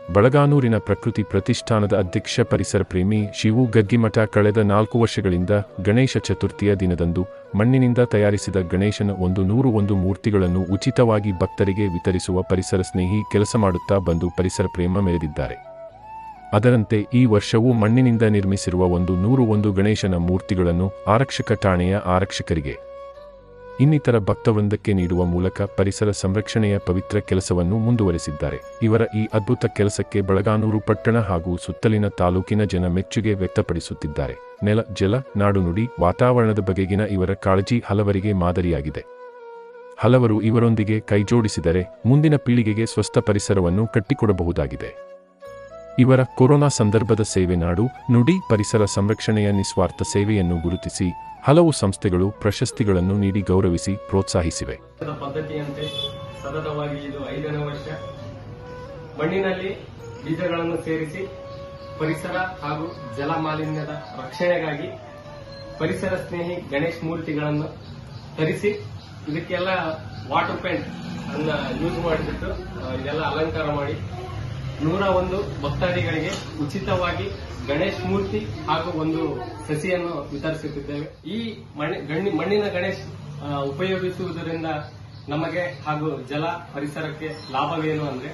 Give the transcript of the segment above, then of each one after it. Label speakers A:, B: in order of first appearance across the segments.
A: ಬಳಗಾನೂರಿನ ಪ್ರಕೃತಿ ಪ್ರತಿಷ್ಠಾನದ ಅಧ್ಯಕ್ಷ ಪರಿಸರ ಪ್ರೇಮಿ ಶಿವು ಗಗ್ಗಿಮಠ ಕಳೆದ 4 ವರ್ಷಗಳಿಂದ ಗಣೇಶ ಚತುರ್ಥಿಯ ದಿನದಂದು ಮಣ್ಣಿನಿಂದ ತಯಾರಿಸಿದ ಗಣೇಶನ 101 ಮೂರ್ತಿಗಳನ್ನು ಉಚಿತವಾಗಿ ಭಕ್ತರಿಗೆ ವಿತರಿಸುವ ಪರಿಸರ ಸ್ನೇಹಿ ಕೆಲಸ ಮಾಡುತ್ತಾ ಬಂದು ಪರಿಸರ ಪ್ರೇಮ ಮೆರೆದಿದ್ದಾರೆ. ಅದರಂತೆ ಈ ವರ್ಷವೂ ಮಣ್ಣಿನಿಂದ ನಿರ್ಮಿಸಿರುವ 101 ಗಣೇಶನ ಮೂರ್ತಿಗಳನ್ನು ಆರಕ್ಷಕ ಠಾಣೆಯ ಆರಕ್ಷಕರಿಗೆ ಇನ್ನಿತರ ಭಕ್ತವೃಂದಕ್ಕೆ ನೀಡುವ ಮೂಲಕ ಪರಿಸರ ಸಂರಕ್ಷಣೆಯ ಪವಿತ್ರ ಕೆಲಸವನ್ನು ಮುಂದುವರೆಸಿದ್ದಾರೆ. ಇವರ ಈ ಅದ್ಭುತ ಕೆಲಸಕ್ಕೆ ಬಳಗಾನೂರು ಪಟ್ಟಣ ಹಾಗೂ ಸುತ್ತಲಿನ ತಾಲೂಕಿನ ಜನ ಮೆಚ್ಚುಗೆ ವ್ಯಕ್ತಪಡಿಸುತ್ತಿದ್ದಾರೆ. ನೆಲ, ಜಲ, ನಾಡು, ನುಡಿ, ವಾತಾವರಣದ ಬಗೆಗಿನ ಇವರ ಕಾಳಜಿ ಹಲವರಿಗೆ ಮಾದರಿಯಾಗಿದೆ. ಹಲವರು ಇವರೊಂದಿಗೆ ಕೈಜೋಡಿಸಿದರೆ ಮುಂದಿನ ಪೀಳಿಗೆಗೆ ಸ್ವಸ್ಥ ಪರಿಸರವನ್ನು ಕಟ್ಟಿಕೊಡಬಹುದಾಗಿದೆ. ಇವರ ಕೊರೋನಾ ಸಂದರ್ಭದ ಸೇವೆ, ನಾಡು, ನುಡಿ, ಪರಿಸರ ಸಂರಕ್ಷಣೆಯ ನಿಸ್ವಾರ್ಥ ಸೇವೆಯನ್ನು ಗುರುತಿಸಿ ಹಲವು ಸಂಸ್ಥೆಗಳು ಪ್ರಶಸ್ತಿಗಳನ್ನು ನೀಡಿ ಗೌರವಿಸಿ ಪ್ರೋತ್ಸಾಹಿಸಿವೆ.
B: ಪದ್ಧತಿಯಂತೆ ಸತತವಾಗಿ ಇದು 5ನೇ ವರ್ಷ ಮಣ್ಣಿನಲ್ಲಿ ಬೀಜಗಳನ್ನು ಸೇರಿಸಿ ಪರಿಸರ ಹಾಗೂ ಜಲ ಮಾಲಿನ್ಯದ ರಕ್ಷಣೆಗಾಗಿ ಪರಿಸರ ಸ್ನೇಹಿ ಗಣೇಶ್ ಮೂರ್ತಿಗಳನ್ನು ತರಿಸಿ ಇದಕ್ಕೆಲ್ಲ ವಾಟರ್ ಪೇಂಟ್ ಅನ್ನ ಯೂಸ್ ಮಾಡಿಬಿಟ್ಟು ಇದೆಲ್ಲ ಅಲಂಕಾರ ಮಾಡಿ 101 ಭಕ್ತಾದಿಗಳಿಗೆ ಉಚಿತವಾಗಿ ಗಣೇಶ್ ಮೂರ್ತಿ ಹಾಗೂ ಒಂದು ಸಸಿಯನ್ನು ವಿತರಿಸುತ್ತಿದ್ದೇವೆ. ಈ ಮಣ್ಣಿನ ಗಣೇಶ್ ಉಪಯೋಗಿಸುವುದರಿಂದ ನಮಗೆ ಹಾಗೂ ಜಲ ಪರಿಸರಕ್ಕೆ ಲಾಭವೇನು ಅಂದ್ರೆ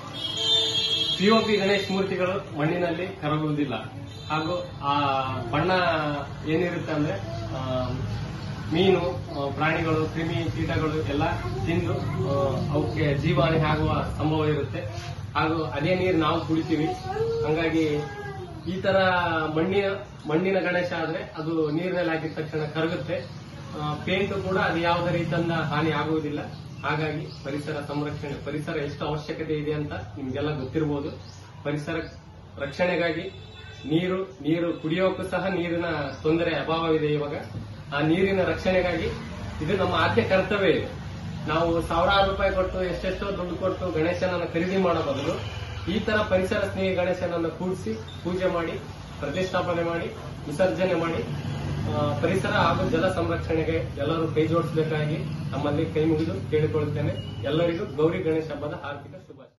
B: ಪಿಒಪಿ ಗಣೇಶ್ ಮೂರ್ತಿಗಳು ಮಣ್ಣಿನಲ್ಲಿ ಕರಗುವುದಿಲ್ಲ ಹಾಗೂ ಆ ಬಣ್ಣ ಏನಿರುತ್ತೆ ಅಂದ್ರೆ ಮೀನು, ಪ್ರಾಣಿಗಳು, ಕ್ರಿಮಿ ಕೀಟಗಳು ಎಲ್ಲ ತಿಂದು ಅವಕ್ಕೆ ಜೀವಾಣಿ ಆಗುವ ಸಂಭವ ಇರುತ್ತೆ. ಹಾಗೂ ಅದೇ ನೀರು ನಾವು ಕುಡಿತೀವಿ. ಹಂಗಾಗಿ ಈ ತರ ಮಣ್ಣಿನ ಗಣೇಶ ಆದ್ರೆ ಅದು ನೀರಿನಲ್ಲಿ ಹಾಕಿದ ತಕ್ಷಣ ಕರಗುತ್ತೆ. ಪೇಂಟ್ ಕೂಡ ಅದು ಯಾವುದೇ ರೀತಿಯಿಂದ ಹಾನಿ ಆಗುವುದಿಲ್ಲ. ಹಾಗಾಗಿ ಪರಿಸರ ಸಂರಕ್ಷಣೆ, ಪರಿಸರ ಎಷ್ಟು ಅವಶ್ಯಕತೆ ಇದೆ ಅಂತ ನಿಮ್ಗೆಲ್ಲ ಗೊತ್ತಿರಬಹುದು. ಪರಿಸರ ರಕ್ಷಣೆಗಾಗಿ ನೀರು ಕುಡಿಯೋಕ್ಕೂ ಸಹ ನೀರಿನ ತೊಂದರೆ ಅಭಾವವಿದೆ. ಇವಾಗ ಆ ನೀರಿನ ರಕ್ಷಣೆಗಾಗಿ ಇದು ನಮ್ಮ ಆದ್ಯ ಕರ್ತವ್ಯ ಇದೆ. ನಾವು ಸಾವಿರಾರು ರೂಪಾಯಿ ಕೊಟ್ಟು ಎಷ್ಟೆಷ್ಟೋ ದುಡ್ಡು ಕೊಟ್ಟು ಗಣೇಶನನ್ನು ಖರೀದಿ ಮಾಡೋ ಬದಲು ಈ ತರ ಪರಿಸರ ಸ್ನೇಹಿ ಗಣೇಶನನ್ನು ಕೂಡಿಸಿ ಪೂಜೆ ಮಾಡಿ ಪ್ರತಿಷ್ಠಾಪನೆ ಮಾಡಿ ವಿಸರ್ಜನೆ ಮಾಡಿ ಪರಿಸರ ಹಾಗೂ ಜಲ ಸಂರಕ್ಷಣೆಗೆ ಎಲ್ಲರೂ ಕೈ ಜೋಡಿಸಬೇಕಾಗಿ ನಮ್ಮಲ್ಲಿ ಕೈ ಮುಗಿದು ಕೇಳಿಕೊಳ್ಳುತ್ತೇನೆ. ಎಲ್ಲರಿಗೂ ಗೌರಿ ಗಣೇಶ ಹಬ್ಬದ ಹಾರ್ದಿಕ ಶುಭಾಶಯ.